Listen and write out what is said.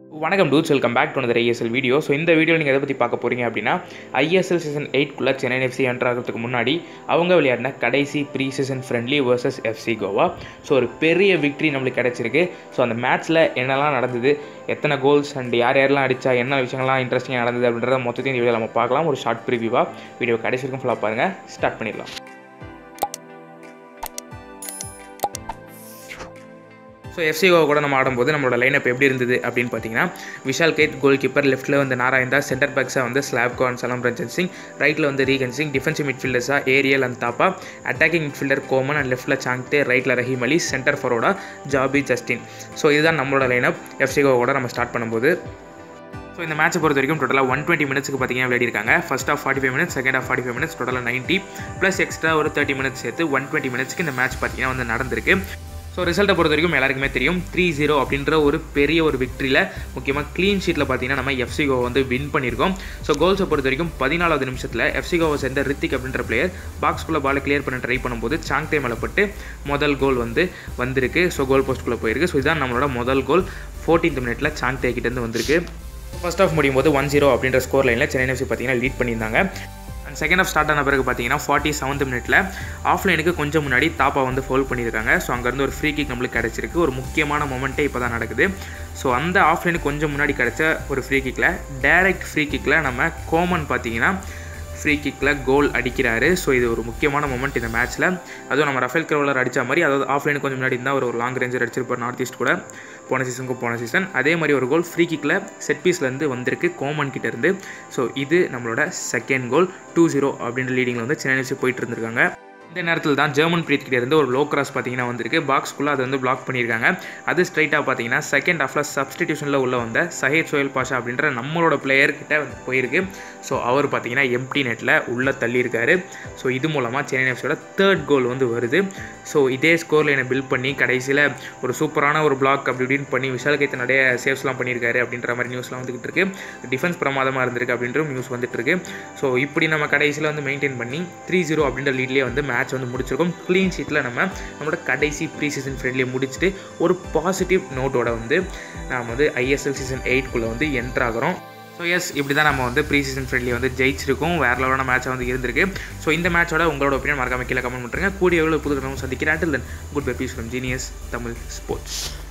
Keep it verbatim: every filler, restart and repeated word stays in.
வணக்கம் dudes, welcome back to another I S L video. So இந்த வீடியோ நீங்கள் எதை பற்றி பார்க்க போகிறீங்க அப்படின்னா, I S L சீசன் எயிட்குள்ளே சென்னை எஃப்சி என்ட்ரு ஆகிறதுக்கு முன்னாடி அவங்க விளையாடின கடைசி pre season friendly versus F C Goa. ஸோ ஒரு பெரிய விக்ட்ரி நம்மளுக்கு கிடச்சிருக்கு. ஸோ அந்த மேட்ச்சில் என்னெல்லாம் நடந்தது, எத்தனை கோல்ஸ் அண்ட் யார் யாரெல்லாம் அடித்தா, என்ன விஷயங்கள்லாம் இன்ட்ரெஸ்டிங்காக நடந்தது அப்படின்றத மொத்தத்தையும் இந்த வீடியோ நம்ம பார்க்கலாம். ஒரு ஷார்ட் ப்ரிவியூவாக வீடியோ கடைசி வரைக்கும் ஃபுல்லாக பாருங்கள். ஸ்டார்ட் பண்ணிடலாம். ஸோ எஃப்சி கோவா கூட நம்ம ஆடும்போது நம்மளோட லைனப் எப்படி இருந்தது அப்படின்னு பார்த்தீங்கன்னா, விஷால் கேத் கோல் கீப்பர், லெஃப்ட்டில் வந்து நாராயண், சென்டர் பேக்ஸாக வந்து ஸ்லாப்கோ அண்ட் சலம் ரஞ்சன் சிங், ரைட்டில் வந்து ரீகன் சிங், டிஃபென்சிவ் மிட்ஃபீல்டர்ஸாக Ariel and Thapa, attacking midfielder Koman and லெஃப்ட்டில் சாங்தே, ரைட்டில் ரஹீம் அலி, சென்டர் ஃபார்வர்டா ஜாபி ஜஸ்டின். ஸோ இதுதான் நம்மளோட லைனப் எஃப்சி கோவா கூட நம்ம ஸ்டார்ட் பண்ணும்போது. ஸோ இந்த மேட்சை பொறுத்த வரைக்கும் டோட்டலாக ஒன் டுவெண்ட்டி மினிட்ஸ்க்கு பார்த்தீங்கன்னா விளையாடிருக்காங்க. First half forty five minutes, second half forty five minutes, டோட்டலாக நைன்ட்டி ப்ளஸ் எக்ஸ்ட்ரா ஒரு தேர்ட்டி மினிட்ஸ் சேர்த்து ஒன் டுவெண்ட்டி மினிட்ஸ்க்கு இந்த மேட்ச் பார்த்தீங்கன்னா வந்து நடந்திருக்கு. ஸோ ரிசல்ட்டை பொறுத்த வரைக்கும் எல்லாருக்குமே தெரியும், த்ரீ ஜீரோ அப்படின்ற ஒரு பெரிய ஒரு விக்ட்ரியில், முக்கியமாக க்ளீன் ஷீட்டில் பார்த்தீங்கன்னா நம்ம எஃப்சி கோவா வந்து வின் பண்ணியிருக்கோம். ஸோ கோல்ஸை பொறுத்த வரைக்கும் பதினாலாவது நிமிஷத்தில் எஃப்சி கோவா சேர்ந்த ரித்திக் அப்படின்ற பிளேயர் பாக்ஸ்குள்ளே பாலை கிளியர் பண்ண ட்ரை பண்ணும்போது சாங்தே மேலே பட்டு முதல் கோல் வந்து வந்திருக்கு. ஸோ கோல் போஸ்ட்டுக்குள்ளே போயிருக்கு. ஸோ இதுதான் நம்மளோட முதல் கோல் ஃபோர்டீன்த் மினிட்ல சாங்தே கிட்டேருந்து வந்திருக்கு. ஃபர்ஸ்ட் ஆஃப் முடியும் போது ஒன் ஜீரோ அப்படின்ற ஸ்கோர் லைனில் சென்னை எஃப்சி பார்த்தீங்கன்னா லீட் பண்ணியிருந்தாங்க. அண்ட் செகண்ட் ஆஃப் ஸ்டார்ட் ஆன பிறகு பார்த்தீங்கன்னா ஃபார்ட்டி செவன்த் மினிட்ல ஆஃப்லைனுக்கு கொஞ்சம் முன்னாடி தாப்பா வந்து ஃபோல் பண்ணியிருக்காங்க. ஸோ அங்கேருந்து ஒரு ஃப்ரீ கிக் நம்மளுக்கு கிடச்சிருக்கு. ஒரு முக்கியமான மொமெண்ட்டே இப்போ தான் நடக்குது. ஸோ அந்த ஆஃப்லைனுக்கு கொஞ்சம் முன்னாடி கிடச்ச ஒரு ஃப்ரீ கிக்கில், டைரக்ட் ஃப்ரீ கிக்கில் நம்ம கோமன் பார்த்தீங்கன்னா ஃப்ரீ கிக்கில் கோல் அடிக்கிறாரு. ஸோ இது ஒரு முக்கியமான மொமெண்ட் இந்த மேட்ச்சில். அதுவும் நம்ம ரஃபேல் கிரவலர் அடித்த மாதிரி, அதாவது ஆஃப்லைனுக்கு கொஞ்சம் முன்னாடி இருந்தால் ஒரு லாங் ரேஞ்சர் அடிச்சிருப்பார் நார்த் ஈஸ்ட் கூட போன சீசனுக்கும் போன சீசன். அதே மாதிரி ஒரு கோல் ஃப்ரீ கிக்கில் செட் பீஸ்லேருந்து வந்திருக்கு கோமன் கிட்டேருந்து. ஸோ இது நம்மளோட செகண்ட் கோல். டூ ஜீரோ அப்படின்ற லீடிங்கில் வந்து சென்னை எஃப்சி போயிட்டு இருந்திருக்காங்க. இந்த நேரத்தில் தான் ஜெர்மன் பிரீத் கிட்டே இருந்து ஒரு லோ கிராஸ் பார்த்தீங்கன்னா வந்திருக்கு. பாக்ஸ்குள்ளே அதை வந்து பிளாக் பண்ணியிருக்காங்க. அது ஸ்ட்ரைட்டாக பார்த்தீங்கன்னா செகண்ட் ஹாஃபில் சப்ஸ்டிடியூஷனில் உள்ள வந்த சஹேத் சோயல் பாஷா அப்படின்ற நம்மளோட பிளேயர்கிட்ட போயிருக்கு. ஸோ அவர் பார்த்தீங்கன்னா எம்டி நெட்டில் உள்ளே தள்ளியிருக்காரு. ஸோ இது மூலமாக சென்னை எஃப்சியோட தேர்ட் கோல் வந்து வருது. ஸோ இதே ஸ்கோரில் என்னை பில்ட் பண்ணி கடைசியில் ஒரு சூப்பரான ஒரு பிளாக் அப்படி இப்படின்னு பண்ணி விஷால் கேத் நிறைய சேவ்ஸ்லாம் பண்ணியிருக்காரு அப்படின்ற மாதிரி நியூஸ்லாம் வந்துகிட்டு இருக்கு. டிஃபென்ஸ் பிரமாதமாக இருந்திருக்கு அப்படின்ற நியூஸ் வந்துட்டு இருக்கு. ஸோ இப்படி நம்ம கடைசியில் வந்து மெயின்டைன் பண்ணி த்ரீ ஜீரோ அப்படின்ற லீட்லேயே வந்து மேட்ச் வந்து முடிச்சிருக்கோம். க்ளீன் ஷீட்டில் நம்ம நம்மளோட கடைசி ப்ரீ சீசன் ஃப்ரெண்ட்லியை முடிச்சுட்டு ஒரு பாசிட்டிவ் நோட்டோட வந்து நாம் வந்து I S L சீசன் எயிட்குள்ளே வந்து என்ட்ரு ஆகிறோம். ஸோ எஸ், இப்படி தான் நம்ம வந்து ப்ரீ சீசன் ஃப்ரெண்ட்லி வந்து ஜெயிச்சிருக்கோம். வேறு லெவலான மேட்சாக வந்து இருந்திருக்கு. ஸோ இந்த மேட்சோட உங்களோட ஒப்பீனியன் மறக்காம கீழே கமெண்ட் பண்ணுறேன். கூடிய எவ்வளோ புது கனவு சந்திக்கிறேன். Till then, goodbye, peace from genius Tamil sports.